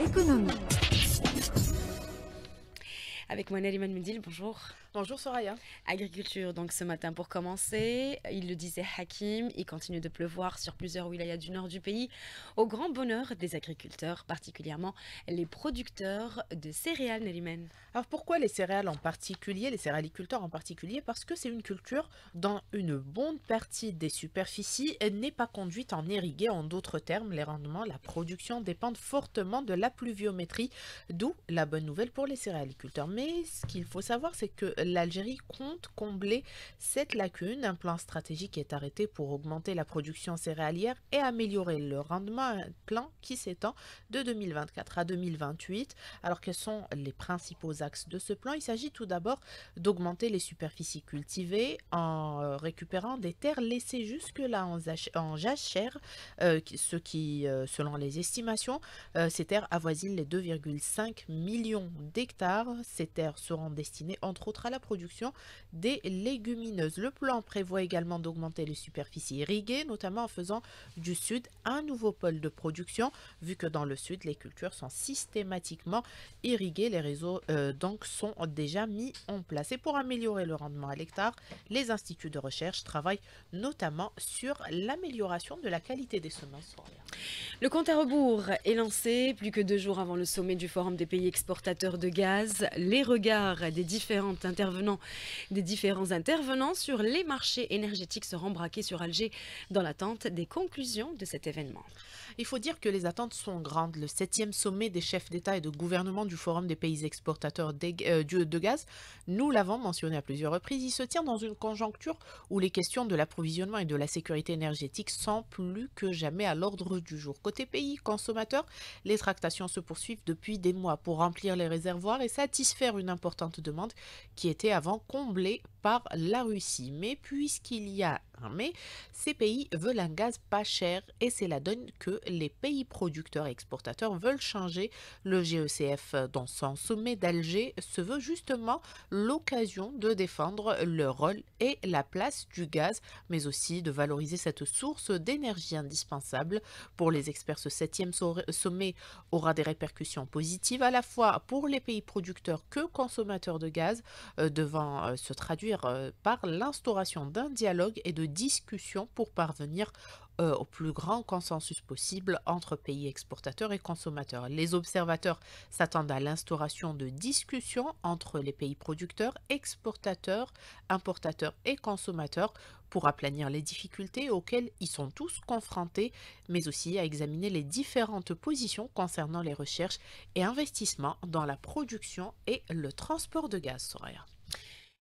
Économie. Avec moi, Nariman Mendil, bonjour. Bonjour Soraya. Agriculture, donc ce matin pour commencer, il le disait Hakim, il continue de pleuvoir sur plusieurs wilayas du nord du pays, au grand bonheur des agriculteurs, particulièrement les producteurs de céréales, Nariman. Alors pourquoi les céréales en particulier, les céréaliculteurs en particulier? Parce que c'est une culture dont une bonne partie des superficies n'est pas conduite en irrigué. En d'autres termes, les rendements, la production dépendent fortement de la pluviométrie, d'où la bonne nouvelle pour les céréaliculteurs. Mais ce qu'il faut savoir, c'est que l'Algérie compte combler cette lacune. Un plan stratégique est arrêté pour augmenter la production céréalière et améliorer le rendement, un plan qui s'étend de 2024 à 2028. Alors quels sont les principaux axes de ce plan? Il s'agit tout d'abord d'augmenter les superficies cultivées en récupérant des terres laissées jusque-là en jachère, ce qui, selon les estimations, ces terres avoisinent les 2,5 millions d'hectares. Ces terres seront destinées entre autres à la production des légumineuses. Le plan prévoit également d'augmenter les superficies irriguées, notamment en faisant du sud un nouveau pôle de production, vu que dans le sud, les cultures sont systématiquement irriguées. Les réseaux donc sont déjà mis en place. Et pour améliorer le rendement à l'hectare, les instituts de recherche travaillent notamment sur l'amélioration de la qualité des semences. Le compte à rebours est lancé plus que 2 jours avant le sommet du Forum des pays exportateurs de gaz. Les regards des différents intervenants sur les marchés énergétiques seront braqués sur Alger dans l'attente des conclusions de cet événement. Il faut dire que les attentes sont grandes. Le 7e sommet des chefs d'État et de gouvernement du Forum des pays exportateurs de gaz, nous l'avons mentionné à plusieurs reprises, il se tient dans une conjoncture où les questions de l'approvisionnement et de la sécurité énergétique sont plus que jamais à l'ordre du jour. Côté pays consommateurs, les tractations se poursuivent depuis des mois pour remplir les réservoirs et satisfaire une importante demande qui était avant comblée par la Russie. Mais puisqu'il y a un mais, ces pays veulent un gaz pas cher et c'est la donne que les pays producteurs et exportateurs veulent changer. Le GECF, dans son sommet d'Alger, se veut justement l'occasion de défendre le rôle et la place du gaz, mais aussi de valoriser cette source d'énergie indispensable. Pour les experts, ce 7e sommet aura des répercussions positives à la fois pour les pays producteurs que consommateurs de gaz, devant se traduire par l'instauration d'un dialogue et de discussions pour parvenir au plus grand consensus possible entre pays exportateurs et consommateurs. Les observateurs s'attendent à l'instauration de discussions entre les pays producteurs, exportateurs, importateurs et consommateurs pour aplanir les difficultés auxquelles ils sont tous confrontés, mais aussi à examiner les différentes positions concernant les recherches et investissements dans la production et le transport de gaz, Soraya.